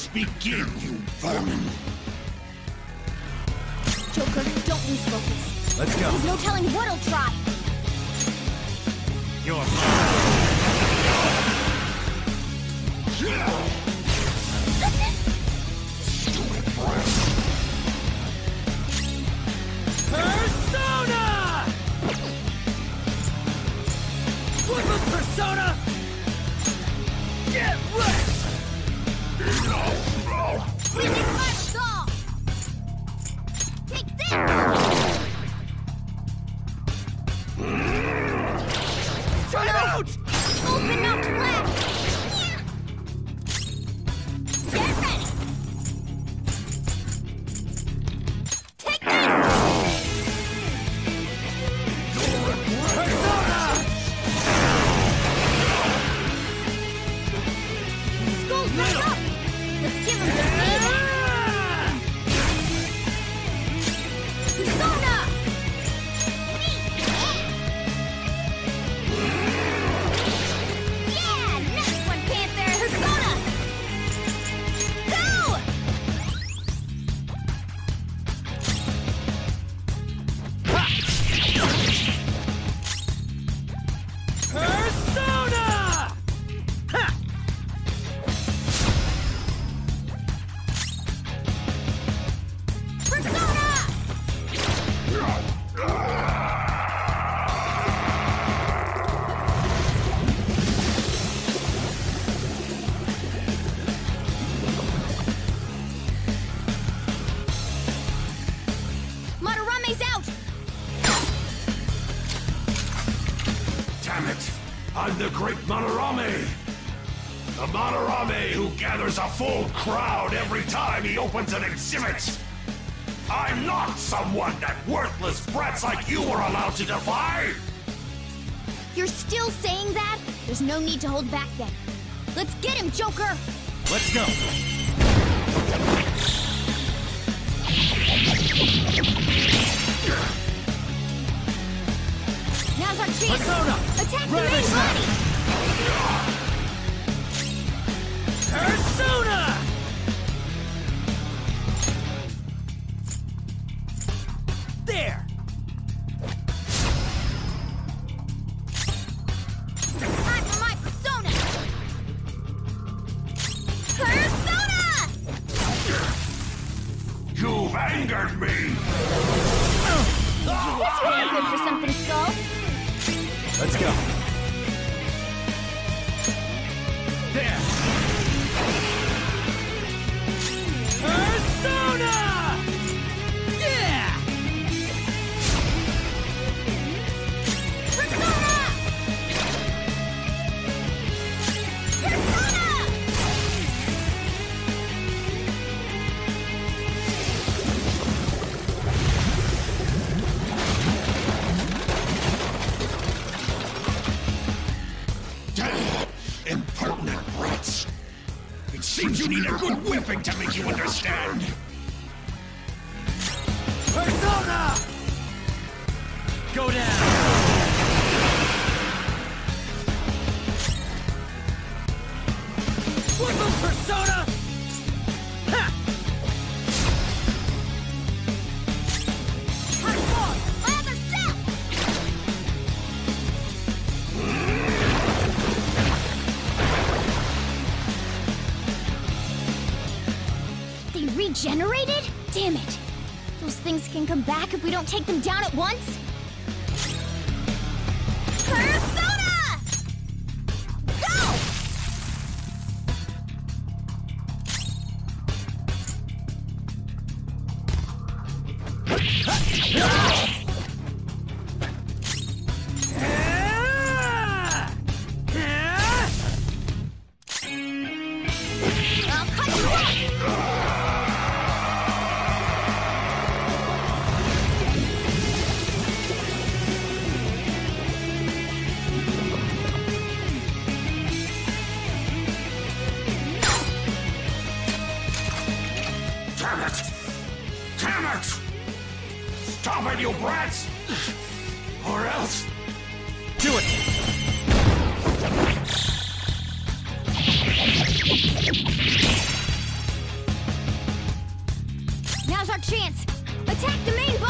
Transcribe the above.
must begin, you vermin! Joker, don't lose focus. Let's go. There's no telling what he'll try. You're Stupid brat! Persona! Flip of Persona! Get wrecked! Freezing Flash Saw! Take this! Time out! Open up Flash! Get ready! Take this! Persona! Skull's right up! Let's give him the fever! Persona! Yeah! Nice one, Panther! Persona! Go! Persona! Ha! Persona! Madarame's out! Damn it! I'm the great Madarame! The Madarame who gathers a full crowd every time he opens an exhibit! I'm not someone that worthless brats like you are allowed to defy! You're still saying that? There's no need to hold back then. Let's get him, Joker! Let's go. Now's our chance! Persona! Attack the Red main attack! body! Persona! There! Time for my persona! Persona! You've angered me! This would be good for something, Skull. Let's go. There! Persona! Yeah! Persona! Persona! Damn! Impertinent brats! It seems you need a good whipping to make you understand! Persona! Go down! Flip of Persona! Ha! Hardcore! My other self! They regenerated? Damn it! Those things can come back if we don't take them down at once? Persona! Go! I'll cut you off! Damn it! Damn it! Stop it, you brats! Or else... Do it! chance! Attack the main